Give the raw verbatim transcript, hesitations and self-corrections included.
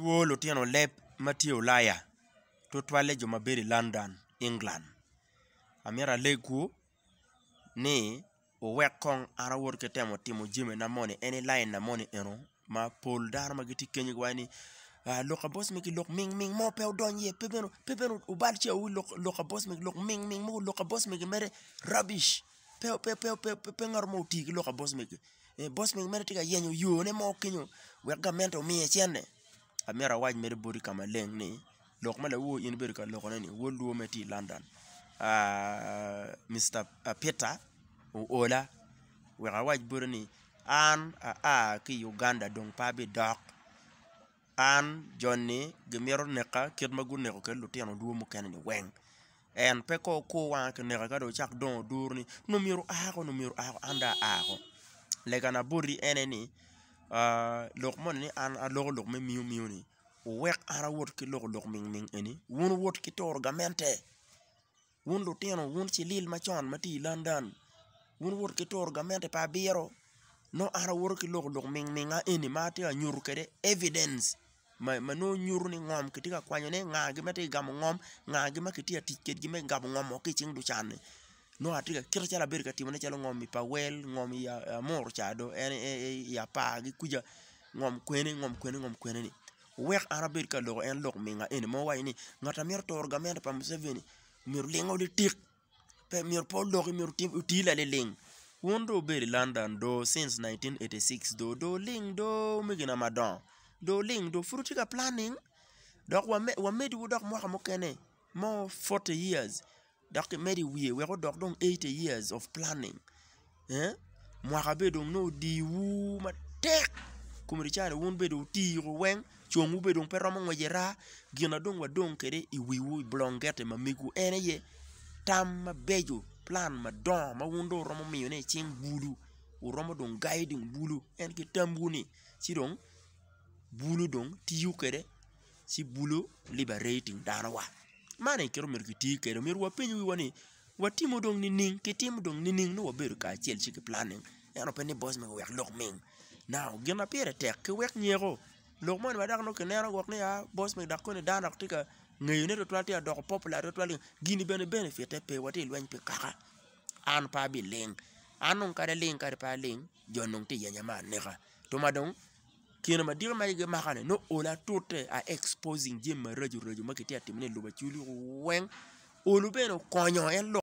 wo lo tieno lep matio laya to twale jo maberi London England amiara leku ni o wek kong ara wor ke temo timo jime na moni any line na moni eno ma pol dar ma giti kenyi gwani Uh, loka boss miki lok ming ming mo pe odonye pebeno pebeno ubal che u lok loka boss miki lok ming ming mo loka boss miki mere rubbish pe pe pe pe pe ngar mo ti loka boss miki e boss miki mere tiga yenyo yo ne mo kinyo we gamento mi e chenne amera waj mere body kama leng ni lok mala wo in ber ka lok ni wo luo meti London uh, Mister Uh, Peter o ola we waj body ni an a a ki Uganda dong pa be dok an Johnny gemiro neka kid magun neko ke lutiano duo mo kenni weng en peko ko wa ke neka ka do chak don durni no miro ako no miro ako anda ako lega na buri eneni uh lok mon ni an a lok lok me miu miu ni wek ara wot ki lok lok ming ming eni won wot ki tor gamente won lutiano won ci lil ma chon mati London won wot ki tor gamente pa biro no ara wor ki lok lok ming ming a eni mati a nyur kede evidence ma mano nyur ni ngom kitika kwanyo ne nga gi mate gam ngom nga gi makiti atiket gi me gam ngom o kiching du chan no atika kira chala ber ka timone chalo ngom mi pa wel ngom ya uh, mor chado en e, ya pa gi kuja ngom kwene ngom kwene ngom kwene ni wek ara ber ka lok en lok minga en mo wai ni ngata mer tor gamen pa Museveni mir lingo di tik pe mir po lok mir tim utila le ling wondo ber London do since nineteen eighty-six do do ling do migina madon do ling do frutika planning dok wa me, wa medi wo dok mo mo kene mo forty years dok medi wie we go dok dong eighty years of planning eh mo ka be dong no di wu ma tek kumri chare won be do ti ro wen chongu be dong pero mo ngejera gina dong wa dong kede i wi wu blongete ma migu ene ye tam ma bejo plan ma don ma wundo romo mi ne ching bulu u romo dong guiding bulu en ki tambuni ci dong bulu dong tiyu kede si bulu liberating dana wa mane kero mer kiti kero mer wa penyu wani watimo dong ni ning kitim dong ni ning no ber ka chel chi planning eno pe ni boss me wek lok ming now gina pere tek ke wek nyego lok mon wa dak no ke nero wok ne ya boss me dak ko ne dana tika ngayu ne to twati adok popular to twali gini bene benefit pe wati lwen pe kaka an pa bi ling anon kare ling kare pa ling jonong ti yenya ma neka to madong kina madira maige makane no ola tote a exposing jim raju raju makiti atimne luba chuli weng olu beno konyo en